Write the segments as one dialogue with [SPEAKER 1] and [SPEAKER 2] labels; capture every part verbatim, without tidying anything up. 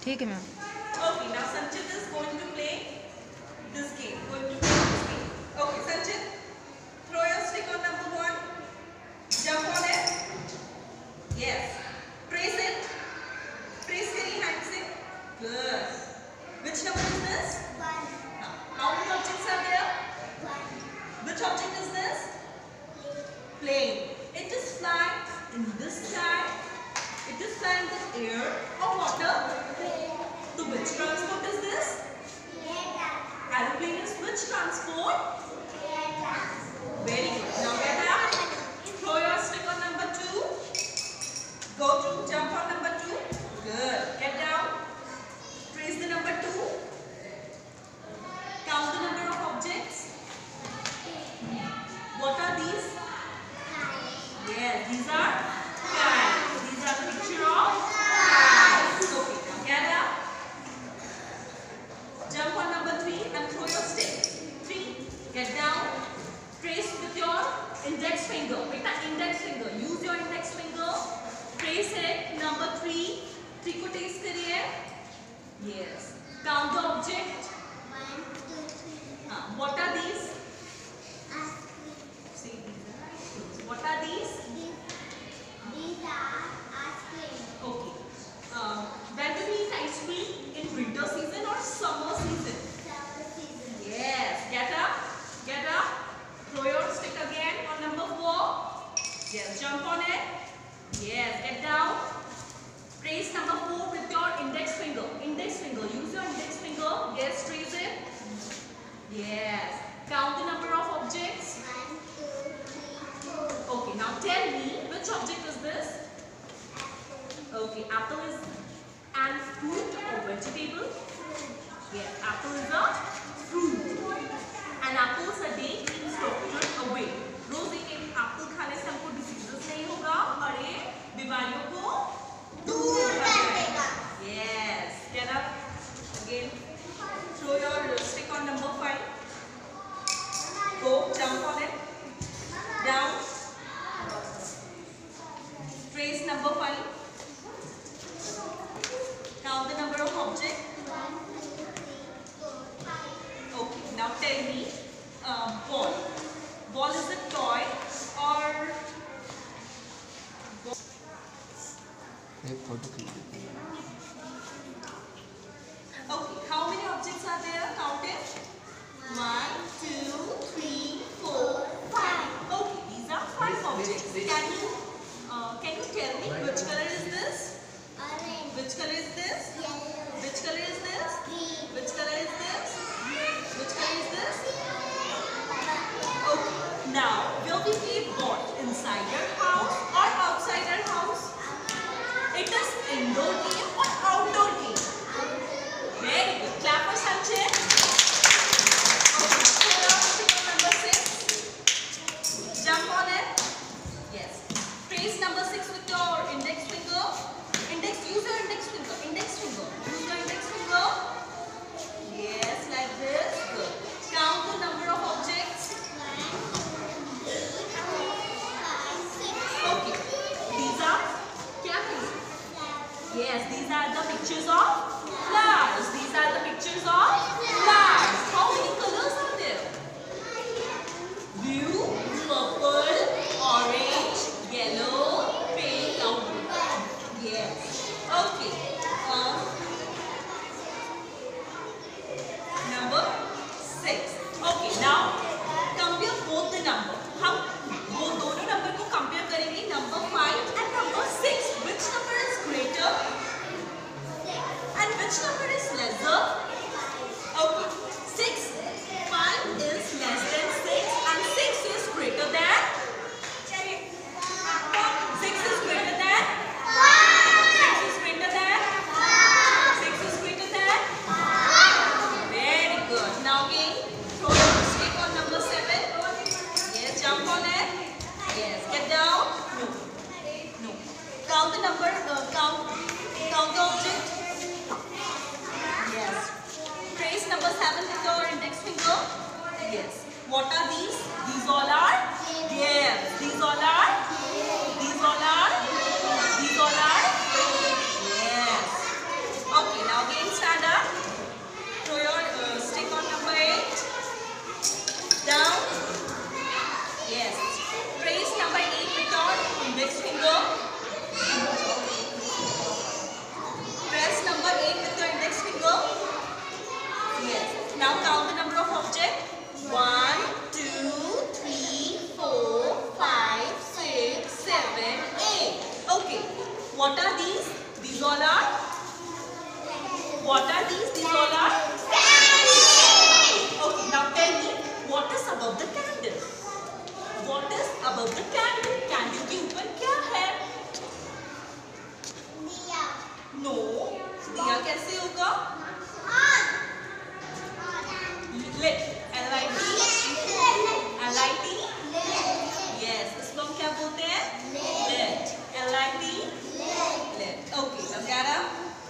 [SPEAKER 1] ठीक है ma'am.
[SPEAKER 2] Okay, now Sanchit is going to play this game. Going to play this game. Okay, Sanchit, throw your stick on number one. Jump on it. Yes. Trace it. Trace your hand से. Good. Which number is this?
[SPEAKER 3] One.
[SPEAKER 2] Now, how many objects are there?
[SPEAKER 3] One.
[SPEAKER 2] Which object is this? Plane. It is flying in this sky. It is flying in the air or water. So which transport is this? Aeroplane is which transport? Very good. Now get up. Throw your stick on number two. Go to jump on number two. Good. Get down. Trace the number two. Count the number of objects. What are these? Yes, these are kites. These are the picture of kites. Okay, now get up. Jump on number three and throw your stick. Three. Get down. Trace with your index finger. Beta index finger. Use your index finger. Trace it. Number three. Three को trace करिए. Yes. Count the object.
[SPEAKER 3] One, two, three.
[SPEAKER 2] Uh, what are these? See these. What are these?
[SPEAKER 3] These, these are ice cream.
[SPEAKER 2] Okay. Uh, when do we eat ice cream? In winter season or summer season?
[SPEAKER 3] Summer season.
[SPEAKER 2] Yes. Get up. Get up. Throw your stick again on number four. Yes. Jump on it. Yes. Get down. Trace number four with your index finger. Index finger. Use your index finger. Yes. Trace it. Yes. Count the number of objects.
[SPEAKER 3] One, two, three, four.
[SPEAKER 2] Okay. Now tell me which object is this?
[SPEAKER 3] Apple.
[SPEAKER 2] Okay. Apple is an fruit or vegetable? Yes. Apple is a fruit. An apple a day keeps doctor away. रोज एक एक Apple खाने से हमको diseases नहीं होगा और ये बीमारियों को दूर कर देगा. Yes. Get up. Again. Throw your stick on number five. Go. Jump on it. Down. Trace number five. Count the number of objects.
[SPEAKER 3] One, two, three, four, five.
[SPEAKER 2] Okay, now tell me, uh, ball. Ball is a toy or
[SPEAKER 1] एक photo खींच.
[SPEAKER 2] okay? How many objects are there? Count it. One, two, three, four, five. Okay, these are five objects. Can you, uh, can you tell me which color is this?
[SPEAKER 3] Orange.
[SPEAKER 2] Which color is this?
[SPEAKER 3] Yellow.
[SPEAKER 2] Which color is this?
[SPEAKER 3] Green.
[SPEAKER 2] Which color is this? Which color is this? Okay. Now, will we play ball inside your house or outside your house? It is indoor game or outdoor game? Very good. Clap for Sanchit. Okay. Throw your stick on number six. Jump on it. Yes. Trace number six with your index finger. Index. Use your index finger. Index finger. Use your index finger. Yes, like this. Good. Count the number of objects. Okay. These are क्या things? Yes, these are the pictures of flowers. These are the pictures of flowers. How many colors are there? Blue, purple, orange, yellow, pink, and blue. Yes. Okay. Um, number six. Okay. Now compare both the number. हम वो दोनों number को compare करेंगे. Number five and number six. Which number is greater? And which number is lesser? Okay. Six. Five is less than six and six is greater than. Six is greater than. Six is greater than. Six is greater than. Very good. Now again, throw your stick on number seven. Yes, jump on it. Yes, get down. No, no. Count the number. Uh, count. Count the object. index finger. Press number eight with your index finger. Yes. Now count the number of objects. one, two, three, four, five, six, seven, eight. Okay. What are these? These all are? What are these? These all are? Okay. Now tell me, what is above the candle? What is above the candle? Candle के ऊपर क्या है?
[SPEAKER 3] दिया.
[SPEAKER 2] No. दिया कैसे होगा? Lit. L I T. L I T. Yes. इसको हम क्या बोलते हैं? Lit. L I T. Lit. Okay. Now get up.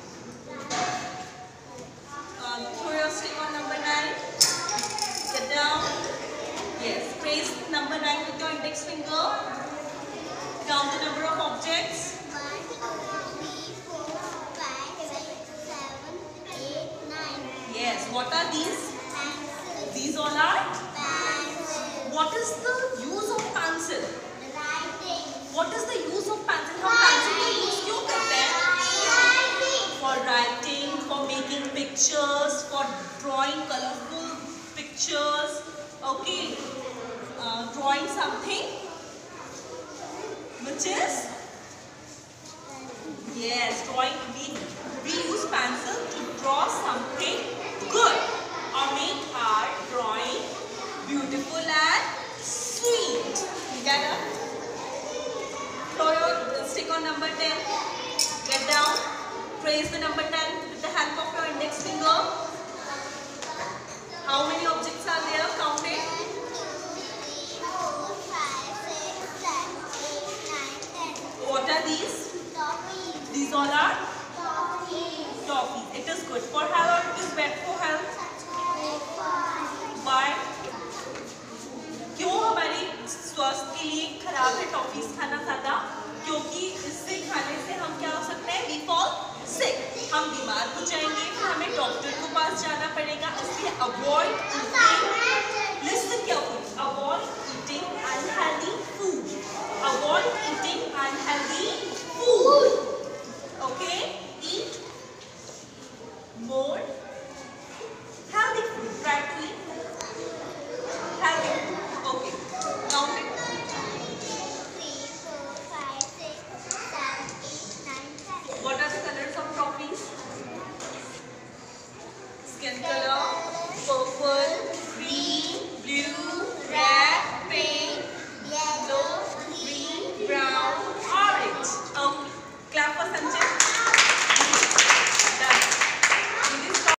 [SPEAKER 2] Um, throw your stick on number nine. Get down. Yes. Trace number nine with your index finger. Count the number of objects.
[SPEAKER 3] one, two, three, four, five, six, seven, eight, nine.
[SPEAKER 2] Yes. What are these?
[SPEAKER 3] Pencil.
[SPEAKER 2] These all are?
[SPEAKER 3] Pencil.
[SPEAKER 2] What is the use of pencil?
[SPEAKER 3] Writing.
[SPEAKER 2] What is the use of pencil? हम pencil का use क्यों करते हैं? For writing, for making pictures, for drawing colorful pictures. Okay. Uh, drawing something which is yes, drawing. We we use pencil to draw something good or make our drawing beautiful and sweet. You get up? Throw your stick on number ten. Get down. Trace the number ten with the help of your index finger. How many objects are there? Count it. What are these? These all are toffees. It is good for health or it is bad for health? Why? क्यों हमारे स्वास्थ्य के लिए खराब है toffees खाना ज्यादा? क्योंकि इससे खाने से हम क्या हो सकते हैं? We fall sick. हम बीमार हो जाएंगे, फिर हमें डॉक्टर के पास जाना पड़ेगा. इसलिए avoid eating. Listen carefully. Avoid eating unhealthy food. Avoid eating unhealthy food. Okay? Eat more healthy food. Try to eat healthy food. Okay. Count it. What are the colors of toffees? Skin color, purple, green, blue, red, pink, yellow, green, brown, orange. Okay. Clap for Sanjay.